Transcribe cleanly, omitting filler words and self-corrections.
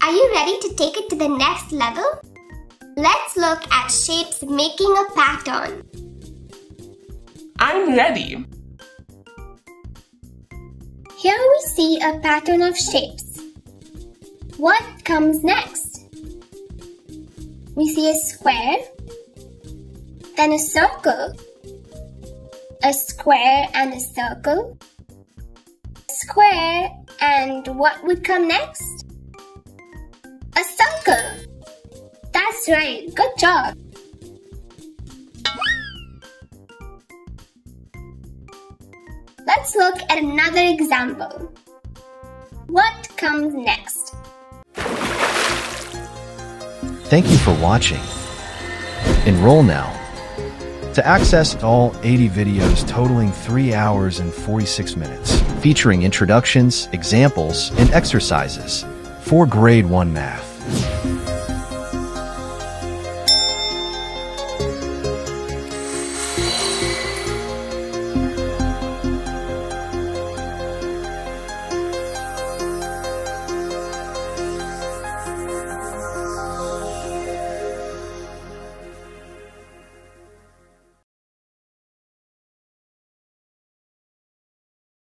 Are you ready to take it to the next level? Let's look at shapes making a pattern. I'm ready. Here we see a pattern of shapes. What comes next? We see a square, then a circle, a square and a circle, square, and what would come next? A circle. That's right, good job. Let's look at another example. What comes next? Thank you for watching. Enroll now. To access all 80 videos totaling 3 hours and 46 minutes, featuring introductions, examples, and exercises for Grade 1 Math.